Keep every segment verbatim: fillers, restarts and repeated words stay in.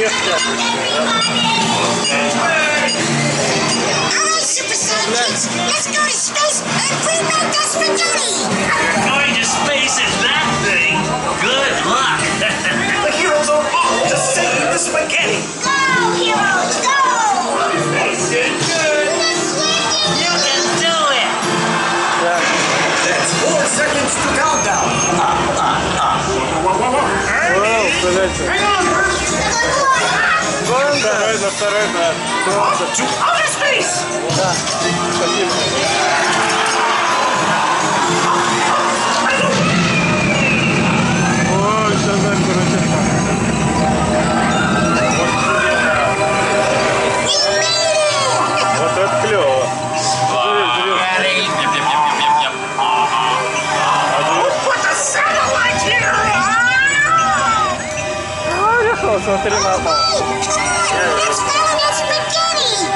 Super Scientists, let's go to space and bring back that spaghetti! Going to space is that thing? Good luck! The heroes are off to save the spaghetti! Go, heroes, go! They did good! You can do it! That's four seconds to countdown! Ah, ah, ah. Hang on, Bert! Второй за второй, брат. Off to outer space! Да, спасибо. О, сейчас закрутится. Вот это клево. Put the satellite here! О, смотри на это. Let's follow that spaghetti!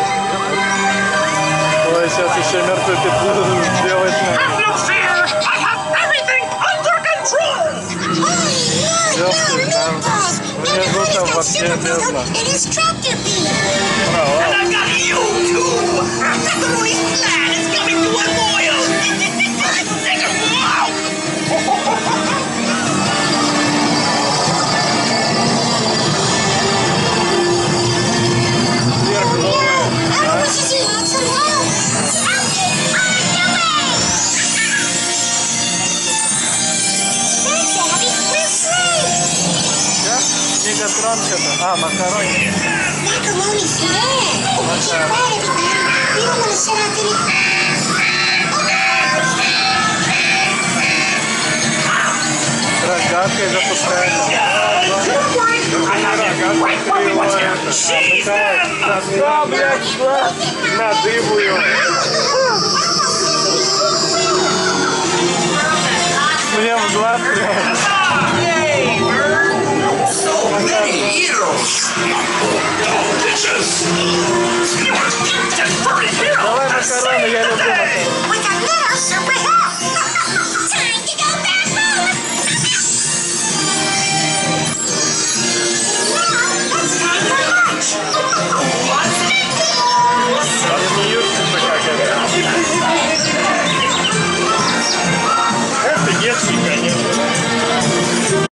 Ой, сейчас еще мертвую петлю сделать надо. Have no fear! I have everything under control! Oh, look! Now meatballs! Внизу там Got вообще Super бездна. Bubble and his tractor beam! And I've got you too! Macaroni's plan is coming to a boil! Take a wow! How much is he want some help? On the way! Thanks, Abby. We're free! Да? Мегатрон что-то. А, макарони. Macaroni's here! Keep quiet, everybody! We don't want to set out any... Рогаткой запускается. I have it right where we want him! Seize them! Да, блядь, шла на дыбую. Мне в глаз прям. Yay, Bird! So many heroes! Delicious!